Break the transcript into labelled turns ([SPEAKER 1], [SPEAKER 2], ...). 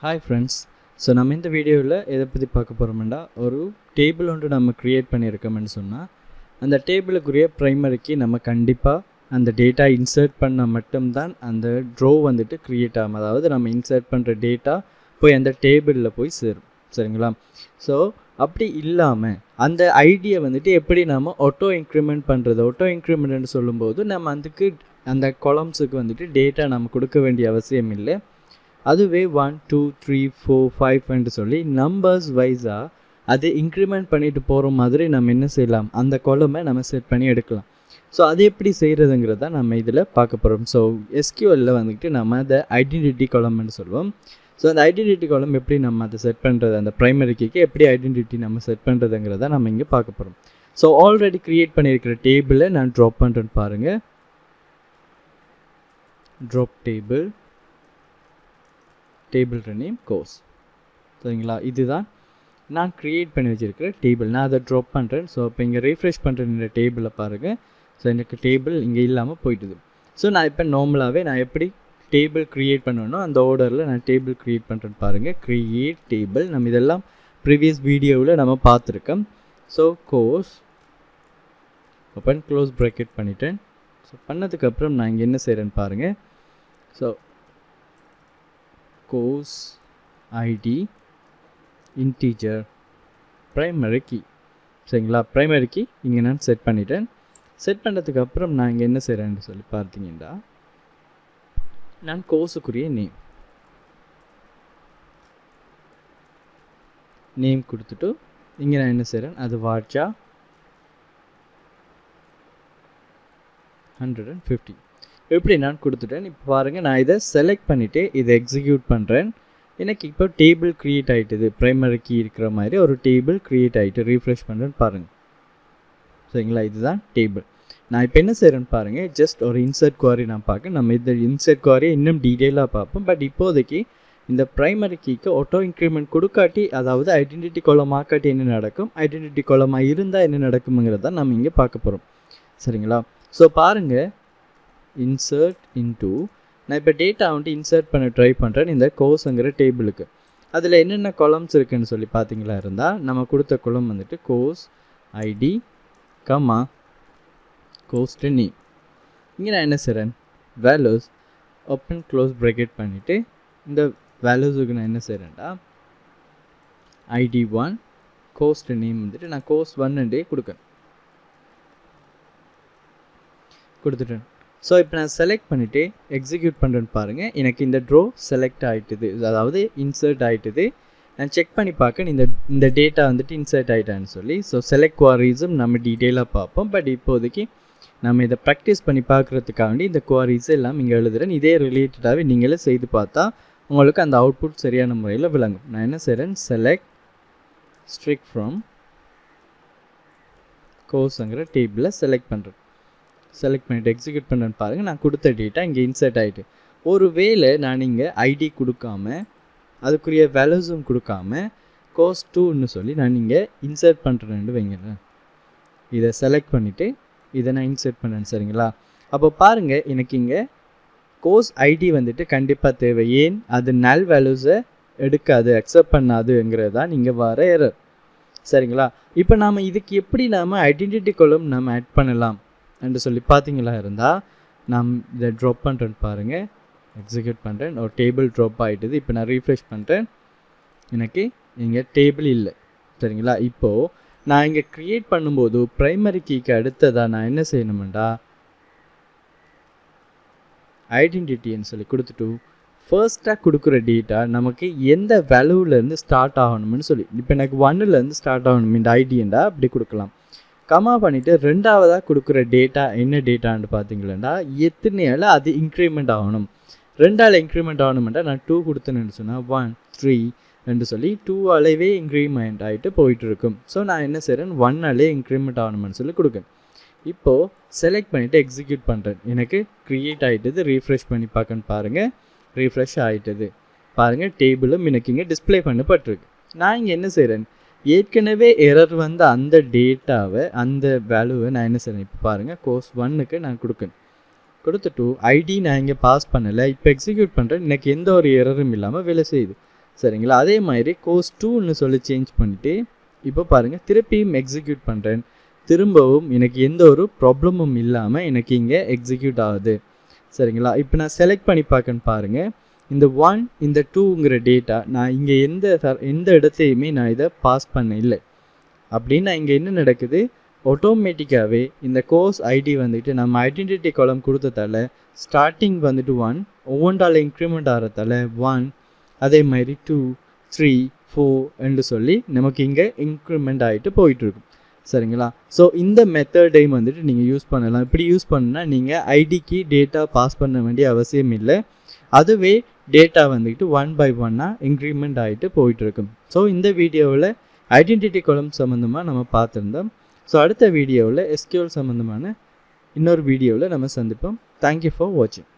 [SPEAKER 1] Hi friends. So நம்ம இந்த வீடியோவில் எதை பற்றி பார்க்க போகிறோம்னா ஒரு டேபிள் ஒன்று நம்ம க்ரியேட் பண்ணியிருக்கோம்னு சொன்னால் அந்த டேபிளுக்குரிய ப்ரைமரிக்கு நம்ம கண்டிப்பாக அந்த டேட்டா இன்சர்ட் பண்ணால் மட்டும்தான் அந்த ட்ரோ வந்துட்டு க்ரியேட் ஆகும். அதாவது நம்ம இன்சர்ட் பண்ணுற டேட்டா போய் அந்த டேபிளில் போய் சேரும். சரிங்களா? ஸோ அப்படி இல்லாமல் அந்த ஐடியை வந்துட்டு எப்படி நம்ம ஆட்டோ இன்க்ரிமெண்ட் பண்ணுறது? ஆட்டோ இன்க்ரிமெண்ட்னு சொல்லும்போது நம்ம அதுக்கு அந்த காலம்ஸுக்கு வந்துட்டு டேட்டா நம்ம கொடுக்க வேண்டிய அவசியம் இல்லை. அதுவே 1 2 3 4 5 சொல்லி நம்பர்ஸ் வைஸாக அது இன்க்ரிமெண்ட் பண்ணிட்டு போகிற மாதிரி நம்ம என்ன செய்யலாம், அந்த காலமை நம்ம செட் பண்ணி எடுக்கலாம். ஸோ அது எப்படி செய்கிறதுங்கிறத நம்ம இதில் பார்க்க போகிறோம். ஸோ எஸ்கியூஎல்ல வந்துட்டு நம்ம அதை ஐடென்டிட்டி காலம்னு சொல்லுவோம். ஸோ அந்த ஐடென்டிட்டி காலம் எப்படி நம்ம அதை செட் பண்ணுறது, அந்த ப்ரைமரி கீக்கு எப்படி ஐடென்டிட்டி நம்ம செட் பண்ணுறதுங்கிறத நம்ம இங்கே பார்க்க போகிறோம். ஸோ ஆல்ரெடி க்ரியேட் பண்ணியிருக்கிற டேபிளை நான் ட்ராப் பண்ணுறேன்னு பாருங்கள். Drop table name course. சரிங்களா? இதுதான் நான் க்ரியேட் பண்ணி வச்சுருக்கிற டேபிள். நான் அதை ட்ராப் பண்ணுறேன். ஸோ இப்போ இங்கே ரீஃப்ரெஷ் பண்ணுறேன் இந்த டேபிளை பாருங்கள். ஸோ எனக்கு டேபிள் இங்கே இல்லாமல் போயிட்டுது. ஸோ நான் இப்போ நார்மலாகவே நான் எப்படி டேபிள் க்ரியேட் பண்ணணும் அந்த ஆர்டரில் நான் டேபிள் க்ரியேட் பண்ணுறேன்னு பாருங்கள். க்ரியேட் டேபிள் நம்ம இதெல்லாம் ப்ரீவியஸ் வீடியோவில் நம்ம பார்த்துருக்கோம். So course open close bracket பண்ணிட்டேன். ஸோ பண்ணதுக்கப்புறம் நான் இங்கே என்ன செய்கிறேன்னு பாருங்கள். So course id integer primary key. சரிங்களா? primary key இங்கே நான் செட் பண்ணிட்டேன். செட் பண்ணுறதுக்கு அப்புறம் நான் இங்கே என்ன செய்கிறேன்னு சொல்லி பார்த்தீங்கன்னா நான் கோர்ஸுக்குரிய நேம் கொடுத்துட்டு இங்கே நான் என்ன செய்கிறேன், அது வாட்சா 150 எப்படி நான் கொடுத்துட்டேன். இப்போ பாருங்கள், நான் இதை செலக்ட் பண்ணிவிட்டு இதை எக்ஸிக்யூட் பண்ணுறேன். எனக்கு இப்போ டேபிள் க்ரியேட் ஆகிட்டுது. ப்ரைமரி கீ இருக்கிற மாதிரி ஒரு டேபிள் க்ரியேட் ஆகிட்டு ரீஃப்ரெஷ் பண்ணுறேன்னு பாருங்கள். சரிங்களா? இதுதான் டேபிள். நான் இப்போ என்ன செய்கிறேன்னு பாருங்கள், ஜஸ்ட் ஒரு இன்சர்ட் குவாரி நான் பார்க்க. நம்ம இந்த இன்சர்ட் குவாரியை இன்னும் டீட்டெயிலாக பார்ப்போம். பட் இப்போதைக்கு இந்த ப்ரைமரி கீக்கு ஆட்டோ இன்க்ரிமெண்ட் கொடுக்காட்டி, அதாவது ஐடென்டிட்டி காலம் ஆக்காட்டி என்ன நடக்கும், ஐடென்டிட்டி காலமாக இருந்தால் என்ன நடக்குங்கிறத நம்ம இங்கே பார்க்க போகிறோம். சரிங்களா? ஸோ பாருங்கள், இன்சர்ட் இன்டூ நான் இப்போ டேட்டா வந்துட்டு இன்சர்ட் பண்ண ட்ரை பண்ணுறேன் இந்த கோர்ஸுங்கிற டேபிளுக்கு. அதில் என்னென்ன காலம்ஸ் இருக்குதுன்னு சொல்லி பார்த்தீங்களா இருந்தால் நம்ம கொடுத்த காலம் வந்துட்டு course ID comma course name. இங்கே நான் என்ன செய்கிறேன், வேல்யூஸ் ஓப்பன் க்ளோஸ் ப்ராக்கெட் பண்ணிவிட்டு இந்த வேல்யூஸுக்கு நான் என்ன செய்கிறேன்டா ஐடி 1 கோர்ஸ் நேம் வந்துட்டு நான் கோர்ஸ் 1 கொடுத்துட்டேன். ஸோ இப்போ நான் செலக்ட் பண்ணிவிட்டு எக்ஸிக்யூட் பண்ணுறேன்னு பாருங்கள். எனக்கு இந்த ட்ரோ செலக்ட் ஆகிட்டுது, அதாவது இன்சர்ட் ஆகிட்டுது. நான் செக் பண்ணி பார்க்க இந்த டேட்டா வந்துட்டு இன்சர்ட் ஆகிட்டான்னு சொல்லி. ஸோ செலக்ட் குவாரிஸும் நம்ம டீட்டெயிலாக பார்ப்போம். பட் இப்போதைக்கு நம்ம இதை ப்ராக்டிஸ் பண்ணி பார்க்குறதுக்காண்டி இந்த குவாரிஸ் எல்லாம் இங்கே எழுதுகிறேன். இதே ரிலேட்டடாகவே நீங்களே செய்து பார்த்தா உங்களுக்கு அந்த அவுட்புட் சரியான முறையில் விளங்கும். நான் என்ன செய்கிறேன், செலக்ட் ஸ்ட்ரிக் ஃப்ரம் கோர்ஸுங்கிற டேபிளை செலக்ட் பண்ணுறேன். செலக்ட் பண்ணிவிட்டு எக்ஸிக்யூட் பண்ணுறேன்னு பாருங்கள். நான் கொடுத்த டேட்டா இங்கே இன்சர்ட் ஆகிட்டு. ஒரு வேளை நான் இங்கே ஐடி கொடுக்காம அதுக்குரிய வேல்யூஸும் கொடுக்காம கோர்ஸ் 2ன்னு சொல்லி நான் இங்கே இன்சர்ட் பண்ணுறேன்னு வைங்களேன். இதை செலக்ட் பண்ணிவிட்டு இதை நான் இன்சர்ட் பண்ணேன். சரிங்களா? அப்போ பாருங்கள், எனக்கு இங்கே கோர்ஸ் ஐடி வந்துட்டு கண்டிப்பாக தேவை. ஏன், அது நல் வேல்யூஸை எடுக்காது, அக்செப்ட் பண்ணாதுங்கிறது தான் நீங்கள் வர எரர். சரிங்களா? இப்போ நாம் இதுக்கு எப்படி நாம் ஐடென்டிட்டி காலம் நம்ம ஆட் பண்ணலாம் என்று சொல்லி பார்த்தீங்களா இருந்தால் நான் இதை ட்ராப் பண்ணுறேன்னு பாருங்கள். எக்ஸிக்யூட் பண்ணுறேன். ஒரு டேபிள் ட்ராப் ஆகிட்டுது. இப்போ நான் ரீஃப்ரெஷ் பண்ணுறேன். எனக்கு இங்கே டேபிள் இல்லை. சரிங்களா? இப்போது நான் இங்கே க்ரியேட் பண்ணும்போது ப்ரைமரி கீக்கு அடுத்ததாக நான் என்ன செய்யணுமெண்டா ஐடென்டிட்டின்னு சொல்லி கொடுத்துட்டு ஃபர்ஸ்ட்டாக கொடுக்குற டேட்டா நமக்கு எந்த வேல்யூவிலேருந்து ஸ்டார்ட் ஆகணும்னு சொல்லி, இப்போ எனக்கு 1லேருந்து ஸ்டார்ட் ஆகணும் இந்த ஐடியண்டா அப்படி கொடுக்கலாம். கமா பண்ணிவிட்டு ரெண்டாவதாக கொடுக்குற டேட்டா என்ன டேட்டான்னு பார்த்தீங்களா, எத்தனையால் அது இன்க்ரிமெண்ட் ஆகணும். 2ஆல் இன்க்ரிமெண்ட் ஆகணுமெண்டா நான் 2 கொடுத்தேன்னு சொன்னால் 1 3 சொல்லி 2ஆலேயே இன்க்ரிமெண்ட் ஆகிட்டு போயிட்டுருக்கும். ஸோ நான் என்ன செய்கிறேன், 1ஆலே இன்க்ரிமெண்ட் ஆகணும்னு சொல்லி கொடுக்கேன். இப்போது செலக்ட் பண்ணிவிட்டு எக்ஸிக்யூட் பண்ணுறேன். எனக்கு க்ரியேட் ஆகிட்டது. ரீஃப்ரெஷ் பண்ணி பார்க்கன்னு பாருங்கள். ரீஃப்ரெஷ் ஆகிட்டது. பாருங்கள், டேபிளும் எனக்கு இங்கே டிஸ்பிளே பண்ணப்பட்டிருக்கு. நான் இங்கே என்ன செய்கிறேன், ஏற்கனவே எரர் வந்த அந்த டேட்டாவை அந்த வேல்யூவை நான் என்ன செய்கிறேன், இப்போ பாருங்கள் கோர்ஸ் 1க்கு நான் கொடுத்துட்டு ஐடி நான் இங்கே பாஸ் பண்ணலை. இப்போ எக்ஸிக்யூட் பண்ணுறேன். எனக்கு எந்த ஒரு எரரும் இல்லாமல் வேலை செய்யுது. சரிங்களா. அதே மாதிரி கோர்ஸ் 2ன்னு சொல்லி சேஞ்ச் பண்ணிவிட்டு இப்போ பாருங்கள் திருப்பியும் எக்ஸிக்யூட் பண்ணுறேன். திரும்பவும் எனக்கு எந்த ஒரு ப்ராப்ளமும் இல்லாமல் எனக்கு இங்கே எக்ஸிக்யூட் ஆகுது. சரிங்களா. இப்போ நான் செலக்ட் பண்ணி பார்க்கன்னு பாருங்கள். இந்த 1 இந்த 2ங்கிற டேட்டா நான் இங்கே எந்த இடத்தையுமே நான் இதை பாஸ் பண்ண இல்லை. அப்படின்னா இங்கே என்ன நடக்குது, ஆட்டோமேட்டிக்காகவே இந்த கோர்ஸ் ஐடி வந்துட்டு நம்ம ஐடென்டிட்டி காலம் கொடுத்ததால ஸ்டார்டிங் வந்துட்டு 1 ஒவ்வொன்றால் இன்க்ரிமெண்ட் ஆகிறதால 1 அதே மாதிரி 2 3 4 என்று சொல்லி நமக்கு இங்கே இன்க்ரிமெண்ட் ஆகிட்டு போயிட்டுருக்கும். சரிங்களா. ஸோ இந்த மெத்தடையும் வந்துட்டு நீங்கள் யூஸ் பண்ணலாம். இப்படி யூஸ் பண்ணால் நீங்கள் ஐடிக்கு டேட்டா பாஸ் பண்ண வேண்டிய அவசியம் இல்லை. அதுவே டேட்டா வந்துட்டு 1 by 1 இன்க்ரிமெண்ட் ஆகிட்டு போயிட்டுருக்கும். ஸோ இந்த வீடியோவில் ஐடென்டிட்டி காலம் சம்மந்தமாக நம்ம பார்த்துருந்தோம். ஸோ அடுத்த வீடியோவில் SQL சம்மந்தமான இன்னொரு வீடியோவில் நம்ம சந்திப்போம். தேங்க்யூ ஃபார் வாட்சிங்.